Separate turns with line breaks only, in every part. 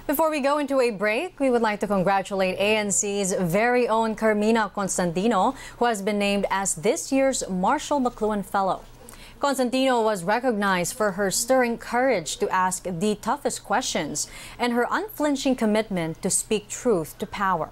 Before we go into a break, we would like to congratulate ANC's very own Carmina Constantino, who has been named as this year's Marshall McLuhan Fellow. Constantino was recognized for her stirring courage to ask the toughest questions and her unflinching commitment to speak truth to power.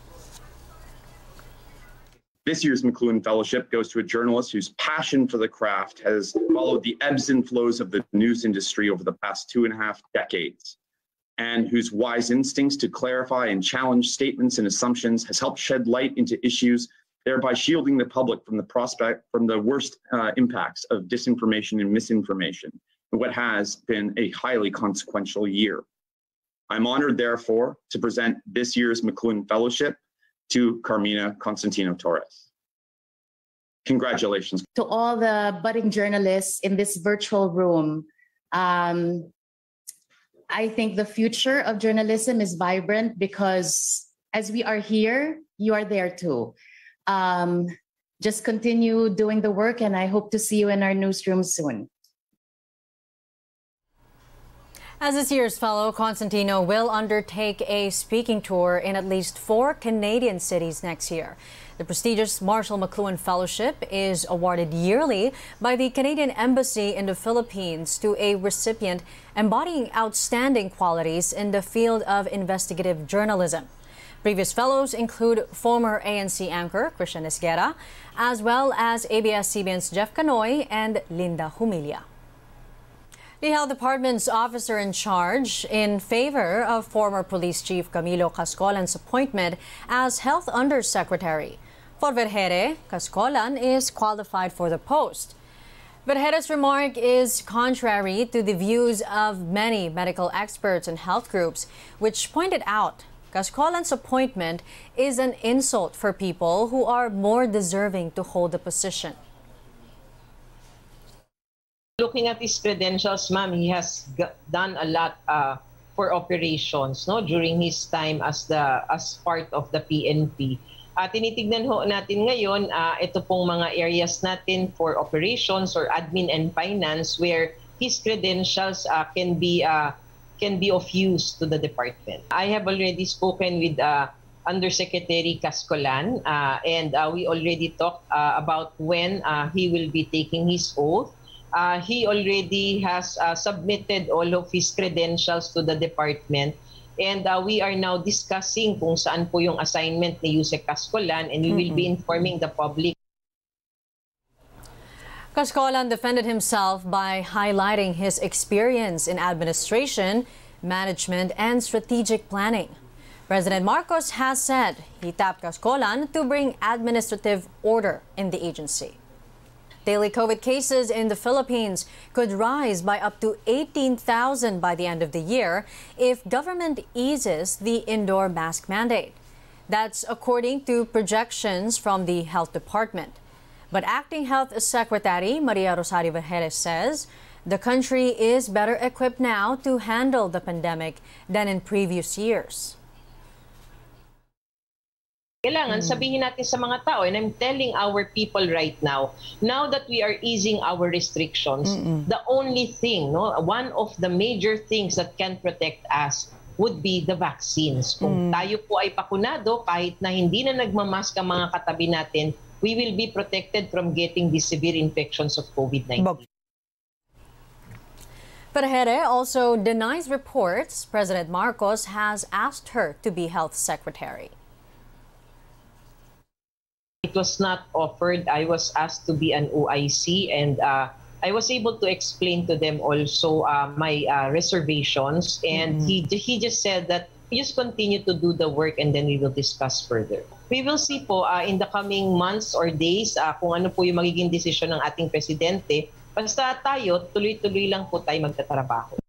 This year's McLuhan Fellowship goes to a journalist whose passion for the craft has followed the ebbs and flows of the news industry over the past 2.5 decades, and whose wise instincts to clarify and challenge statements and assumptions has helped shed light into issues, thereby shielding the public from the worst impacts of disinformation and misinformation in what has been a highly consequential year. I'm honored, therefore, to present this year's McLuhan Fellowship to Carmina Constantino Torres. Congratulations.
To all the budding journalists in this virtual room, I think the future of journalism is vibrant because as we are here, you are there too. Just continue doing the work, and I hope to see you in our newsroom soon.
As this year's fellow, Constantino will undertake a speaking tour in at least 4 Canadian cities next year. The prestigious Marshall McLuhan Fellowship is awarded yearly by the Canadian Embassy in the Philippines to a recipient embodying outstanding qualities in the field of investigative journalism. Previous fellows include former ANC anchor Christian Esguerra, as well as ABS-CBN's Jeff Canoy and Linda Humilla. The Health Department's officer in charge in favor of former Police Chief Camilo Cascolan's appointment as Health Undersecretary. For Vergeire, Cascolan is qualified for the post. Vergeire's remark is contrary to the views of many medical experts and health groups, which pointed out Cascolan's appointment is an insult for people who are more deserving to hold the position.
Looking at his credentials, ma'am, he has done a lot for operations, no, during his time as part of the PNP. Tinitignan ho natin ngayon ito pong mga areas natin for operations or admin and finance where his credentials can be of use to the department. I have already spoken with Undersecretary Cascolan and we already talked about when he will be taking his oath. He already has submitted all of his credentials to the department, and we are now discussing kung saan po yung assignment ni Yusek Cascolan, and we will be informing the public.
Cascolan defended himself by highlighting his experience in administration, management, and strategic planning. President Marcos has said he tapped Cascolan to bring administrative order in the agency. Daily COVID cases in the Philippines could rise by up to 18,000 by the end of the year if government eases the indoor mask mandate. That's according to projections from the Health Department. But Acting Health Secretary Maria Rosario Vergeire says the country is better equipped now to handle the pandemic than in previous years.
Kailangan sabihin natin sa mga tao, and I'm telling our people right now that we are easing our restrictions, the only thing, one of the major things that can protect us would be the vaccines. Kung tayo po ay bakunado, kahit na hindi na nagmamask ang mga katabi natin, we will be protected from getting the severe infections of COVID-19.
Vergeire also denies reports President Marcos has asked her to be health secretary.
It was not offered. I was asked to be an OIC, and I was able to explain to them also my reservations. And he just said that we just continue to do the work and then we will discuss further. We will see po in the coming months or days kung ano po yung magiging desisyon ng ating presidente. Basta tayo, tuloy-tuloy lang po tayo magtatrabaho.